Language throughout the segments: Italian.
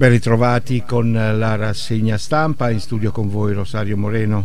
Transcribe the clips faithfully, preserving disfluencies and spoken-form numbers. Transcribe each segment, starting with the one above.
Ben ritrovati con la rassegna stampa, in studio con voi Rosario Moreno.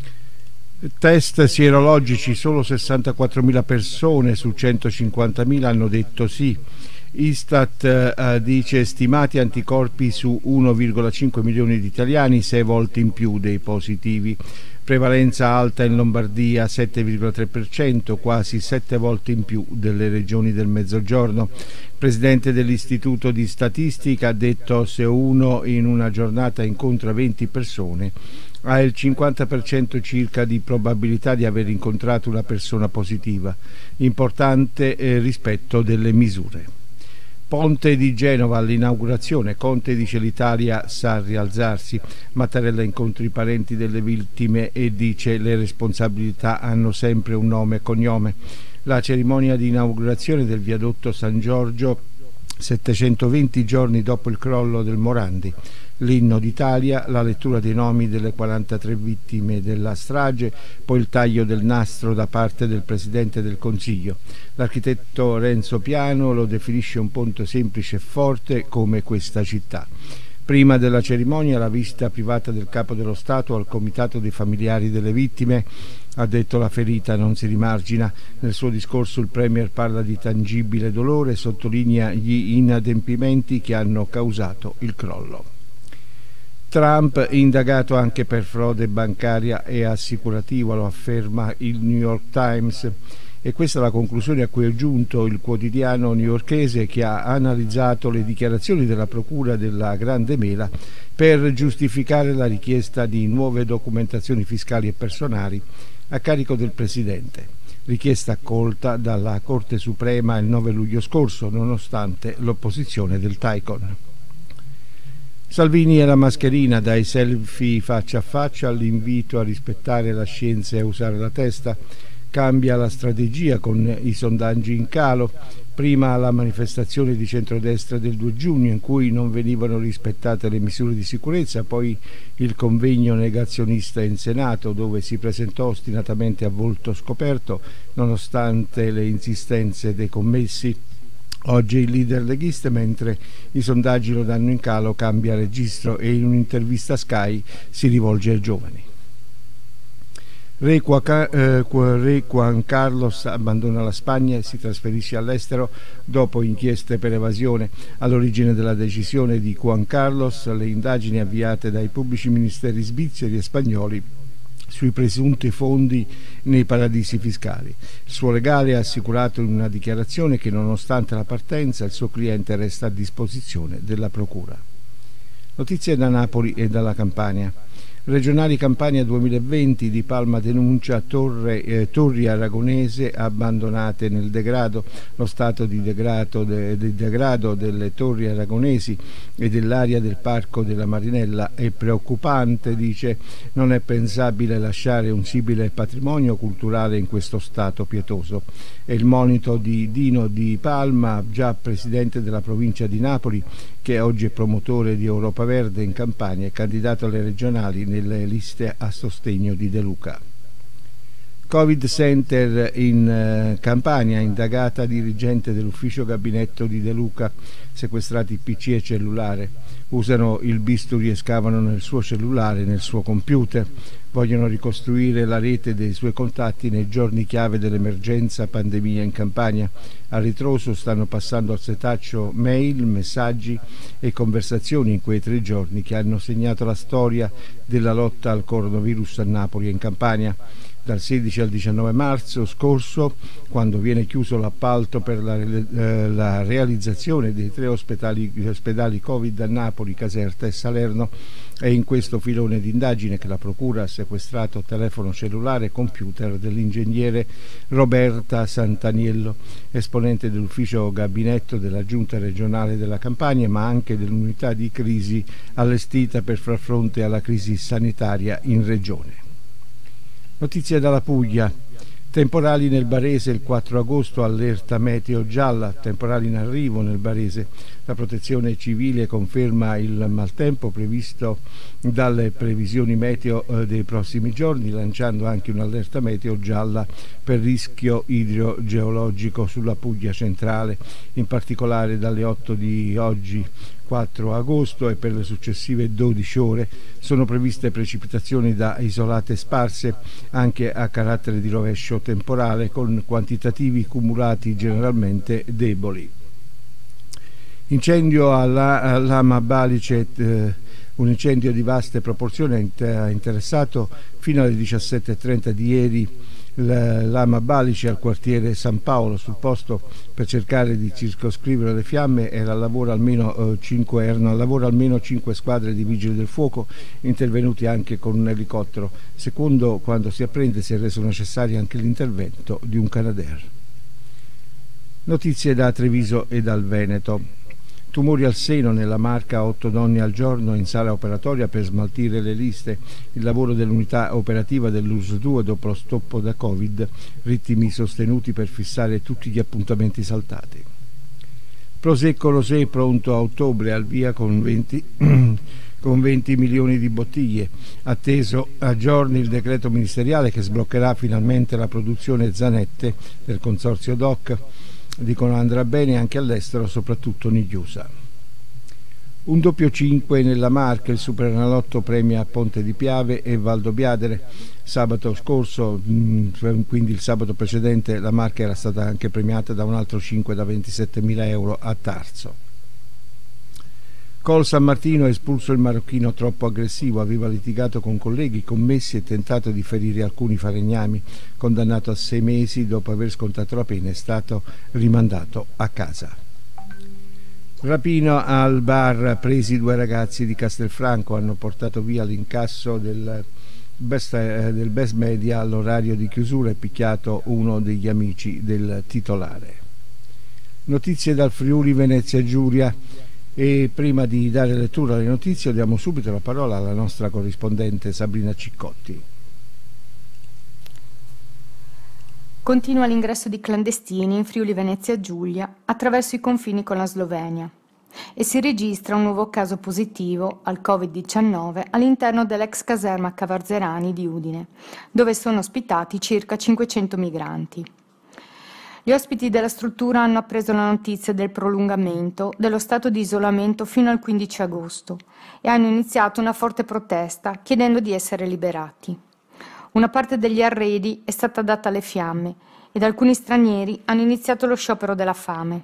Test sierologici, solo sessantaquattromila persone su centocinquantamila hanno detto sì. Istat eh, dice stimati anticorpi su uno virgola cinque milioni di italiani, sei volte in più dei positivi. Prevalenza alta in Lombardia, sette virgola tre per cento, quasi sette volte in più delle regioni del Mezzogiorno. Il presidente dell'Istituto di Statistica ha detto: se uno in una giornata incontra venti persone, ha il cinquanta per cento circa di probabilità di aver incontrato una persona positiva. Importante eh, rispetto delle misure. Ponte di Genova all'inaugurazione, Conte dice l'Italia sa rialzarsi, Mattarella incontra i parenti delle vittime e dice le responsabilità hanno sempre un nome e cognome. La cerimonia di inaugurazione del viadotto San Giorgio, settecentoventi giorni dopo il crollo del Morandi. L'inno d'Italia, la lettura dei nomi delle quarantatré vittime della strage, poi il taglio del nastro da parte del Presidente del Consiglio. L'architetto Renzo Piano lo definisce un ponte semplice e forte come questa città. Prima della cerimonia la visita privata del Capo dello Stato al Comitato dei familiari delle vittime. Ha detto la ferita non si rimargina. Nel suo discorso il Premier parla di tangibile dolore e sottolinea gli inadempimenti che hanno causato il crollo. Trump indagato anche per frode bancaria e assicurativa, lo afferma il New York Times, e questa è la conclusione a cui è giunto il quotidiano newyorkese, che ha analizzato le dichiarazioni della procura della Grande Mela per giustificare la richiesta di nuove documentazioni fiscali e personali a carico del Presidente, richiesta accolta dalla Corte Suprema il nove luglio scorso, nonostante l'opposizione del Taikon. Salvini e la mascherina, dai selfie faccia a faccia all'invito a rispettare la scienza e a usare la testa. Cambia la strategia con i sondaggi in calo. Prima la manifestazione di centrodestra del due giugno in cui non venivano rispettate le misure di sicurezza, poi il convegno negazionista in Senato dove si presentò ostinatamente a volto scoperto nonostante le insistenze dei commessi. Oggi il leader leghista, mentre i sondaggi lo danno in calo, cambia registro e in un'intervista a Sky si rivolge ai giovani. Re, Qua, eh, Re Juan Carlos abbandona la Spagna e si trasferisce all'estero dopo inchieste per evasione. All'origine della decisione di Juan Carlos le indagini avviate dai pubblici ministeri svizzeri e spagnoli sui presunti fondi nei paradisi fiscali. Il suo legale ha assicurato in una dichiarazione che nonostante la partenza il suo cliente resta a disposizione della procura. Notizie da Napoli e dalla Campania. Regionali Campania duemilaventi, Di Palma denuncia torre, eh, torri aragonese abbandonate nel degrado. Lo stato di degrado, de, di degrado delle torri aragonesi e dell'area del Parco della Marinella è preoccupante, dice. Non è pensabile lasciare un simile patrimonio culturale in questo stato pietoso. È il monito di Dino Di Palma, già presidente della provincia di Napoli, che oggi è promotore di Europa Verde in Campania e candidato alle regionali nelle liste a sostegno di De Luca. Covid Center in eh, Campania, indagata dirigente dell'ufficio gabinetto di De Luca, sequestrati P C e cellulare. Usano il bisturi e scavano nel suo cellulare, nel suo computer. Vogliono ricostruire la rete dei suoi contatti nei giorni chiave dell'emergenza pandemia in Campania. A ritroso stanno passando al setaccio mail, messaggi e conversazioni in quei tre giorni che hanno segnato la storia della lotta al coronavirus a Napoli e in Campania. Dal sedici al diciannove marzo scorso, quando viene chiuso l'appalto per la, eh, la realizzazione dei tre ospedali, ospedali Covid a Napoli, Caserta e Salerno, è in questo filone di indagine che la Procura ha sequestrato telefono cellulare e computer dell'ingegnere Roberta Santaniello, esponente dell'ufficio gabinetto della Giunta regionale della Campania, ma anche dell'unità di crisi allestita per far fronte alla crisi sanitaria in regione. Notizie dalla Puglia. Temporali nel Barese il quattro agosto, allerta meteo gialla, temporali in arrivo nel Barese. La protezione civile conferma il maltempo previsto dalle previsioni meteo eh, dei prossimi giorni, lanciando anche un'allerta meteo gialla per rischio idrogeologico sulla Puglia centrale, in particolare dalle otto di oggi quattro agosto e per le successive dodici ore sono previste precipitazioni da isolate sparse anche a carattere di rovescio temporale con quantitativi cumulati generalmente deboli. Incendio alla Lama Balice, eh, un incendio di vaste proporzioni ha interessato fino alle diciassette e trenta di ieri Lama Balice al quartiere San Paolo. Sul posto, per cercare di circoscrivere le fiamme, era al lavoro almeno, eh, cinque, erano al lavoro almeno cinque squadre di vigili del fuoco, intervenuti anche con un elicottero. Secondo quando si apprende, si è reso necessario anche l'intervento di un Canadair. Notizie da Treviso e dal Veneto. Tumori al seno nella Marca, otto donne al giorno in sala operatoria per smaltire le liste. Il lavoro dell'unità operativa dell'U S due dopo lo stop da Covid, ritmi sostenuti per fissare tutti gli appuntamenti saltati. Prosecco Rosé pronto a ottobre, al via con venti, con venti milioni di bottiglie. Atteso a giorni il decreto ministeriale che sbloccherà finalmente la produzione Zanette del consorzio D O C. Dicono andrà bene anche all'estero, soprattutto negli U S A. Un doppio cinque nella Marca, il Superenalotto premia Ponte di Piave e Valdobbiadere. Sabato scorso, quindi il sabato precedente, la Marca era stata anche premiata da un altro cinque da ventisettemila euro a Tarso. Col San Martino ha espulso il marocchino troppo aggressivo, aveva litigato con colleghi, commessi e tentato di ferire alcuni falegnami. Condannato a sei mesi, dopo aver scontato la pena è stato rimandato a casa. Rapino al bar, presi due ragazzi di Castelfranco, hanno portato via l'incasso del best, eh, del best media all'orario di chiusura e picchiato uno degli amici del titolare. Notizie dal Friuli Venezia Giulia. E prima di dare lettura alle notizie diamo subito la parola alla nostra corrispondente Sabrina Ciccotti. Continua l'ingresso di clandestini in Friuli Venezia Giulia attraverso i confini con la Slovenia e si registra un nuovo caso positivo al covid diciannove all'interno dell'ex caserma Cavarzerani di Udine, dove sono ospitati circa cinquecento migranti. Gli ospiti della struttura hanno appreso la notizia del prolungamento dello stato di isolamento fino al quindici agosto e hanno iniziato una forte protesta chiedendo di essere liberati. Una parte degli arredi è stata data alle fiamme ed alcuni stranieri hanno iniziato lo sciopero della fame.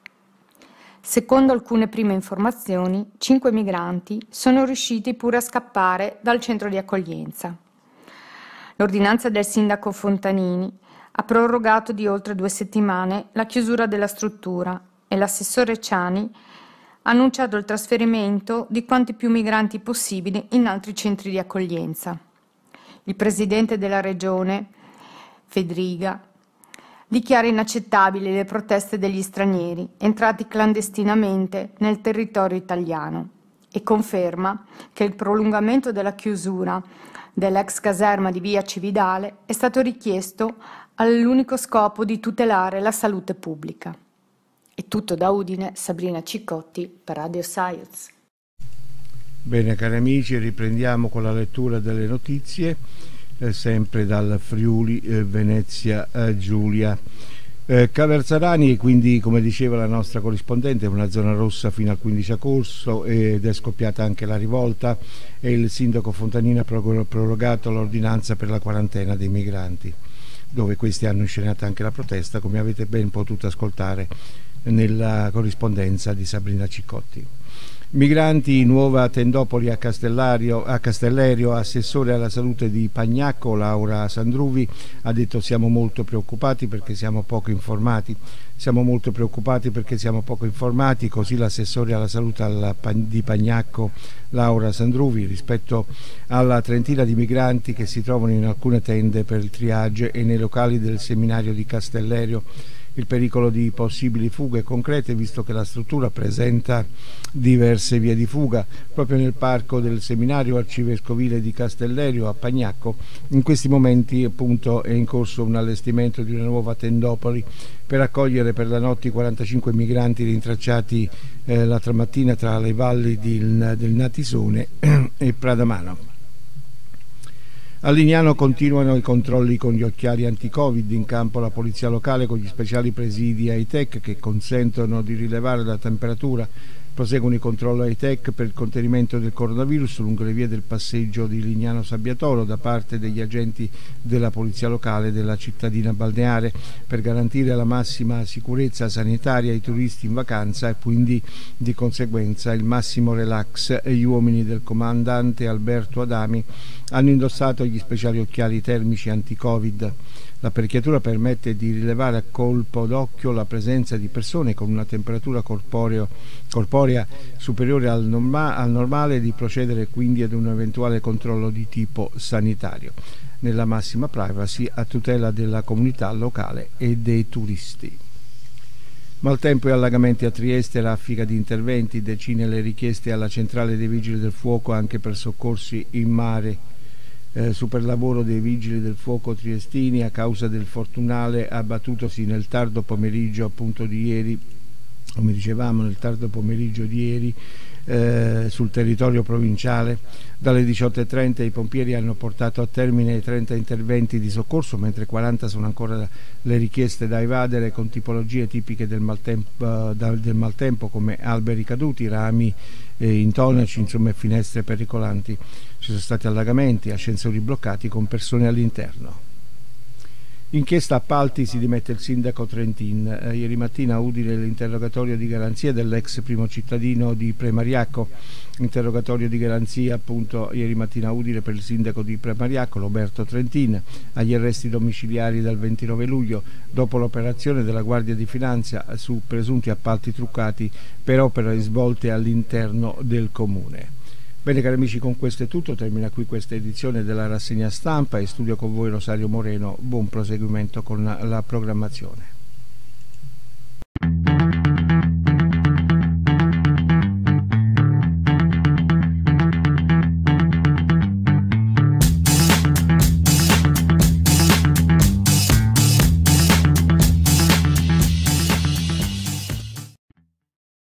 Secondo alcune prime informazioni, cinque migranti sono riusciti pure a scappare dal centro di accoglienza. L'ordinanza del sindaco Fontanini ha prorogato di oltre due settimane la chiusura della struttura e l'assessore Ciani ha annunciato il trasferimento di quanti più migranti possibili in altri centri di accoglienza. Il presidente della regione, Fedriga, dichiara inaccettabili le proteste degli stranieri entrati clandestinamente nel territorio italiano e conferma che il prolungamento della chiusura dell'ex caserma di via Cividale è stato richiesto all'unico scopo di tutelare la salute pubblica. È tutto da Udine, Sabrina Ciccotti per Radio Science. Bene cari amici, riprendiamo con la lettura delle notizie, eh, sempre dal Friuli eh, Venezia eh, Giulia. Eh, Cavarzerani, quindi come diceva la nostra corrispondente, è una zona rossa fino al quindici agosto ed è scoppiata anche la rivolta e il sindaco Fontanini ha prorogato l'ordinanza per la quarantena dei migranti, dove questi hanno inscenato anche la protesta, come avete ben potuto ascoltare nella corrispondenza di Sabrina Ciccotti. Migranti, nuova tendopoli a Castellario, a Castellerio, assessore alla salute di Pagnacco, Laura Sandruvi, ha detto siamo molto preoccupati perché siamo poco informati. Siamo molto preoccupati perché siamo poco informati, così l'assessore alla salute alla, di Pagnacco, Laura Sandruvi, rispetto alla trentina di migranti che si trovano in alcune tende per il triage e nei locali del seminario di Castellerio Il pericolo di possibili fughe concrete, visto che la struttura presenta diverse vie di fuga. Proprio nel parco del seminario arcivescovile di Castellerio a Pagnacco in questi momenti appunto è in corso un allestimento di una nuova tendopoli per accogliere per la notte i quarantacinque migranti rintracciati eh, l'altra mattina tra le valli del, del Natisone e Pradamano. A Lignano continuano i controlli con gli occhiali anti-Covid, in campo la polizia locale con gli speciali presidi high-tech che consentono di rilevare la temperatura. Proseguono i controlli high-tech per il contenimento del coronavirus lungo le vie del passeggio di Lignano Sabbiatoro da parte degli agenti della polizia locale della cittadina balneare per garantire la massima sicurezza sanitaria ai turisti in vacanza e quindi di conseguenza il massimo relax. Gli uomini del comandante Alberto Adami hanno indossato gli speciali occhiali termici anti-Covid. L'apparecchiatura permette di rilevare a colpo d'occhio la presenza di persone con una temperatura corporeo, corporea superiore al, norma, al normale e di procedere quindi ad un eventuale controllo di tipo sanitario, nella massima privacy a tutela della comunità locale e dei turisti. Maltempo e allagamenti a Trieste, raffica di interventi, decine le richieste alla centrale dei vigili del fuoco anche per soccorsi in mare. Eh, superlavoro dei vigili del fuoco triestini a causa del fortunale abbattutosi nel tardo pomeriggio appunto di ieri, come dicevamo nel tardo pomeriggio di ieri eh, sul territorio provinciale. Dalle diciotto e trenta i pompieri hanno portato a termine trenta interventi di soccorso, mentre quaranta sono ancora le richieste da evadere con tipologie tipiche del maltempo, del maltempo come alberi caduti, rami eh, intonaci, insomma finestre pericolanti. Ci sono stati allagamenti, ascensori bloccati con persone all'interno. Inchiesta appalti, si dimette il sindaco Trentin. Eh, ieri mattina a Udine l'interrogatorio di garanzia dell'ex primo cittadino di Premariacco. Interrogatorio di garanzia appunto ieri mattina a Udine per il sindaco di Premariacco, Roberto Trentin, agli arresti domiciliari dal ventinove luglio dopo l'operazione della Guardia di Finanza su presunti appalti truccati per opere svolte all'interno del comune. Bene cari amici, con questo è tutto, termina qui questa edizione della rassegna stampa e studio con voi Rosario Moreno. Buon proseguimento con la programmazione.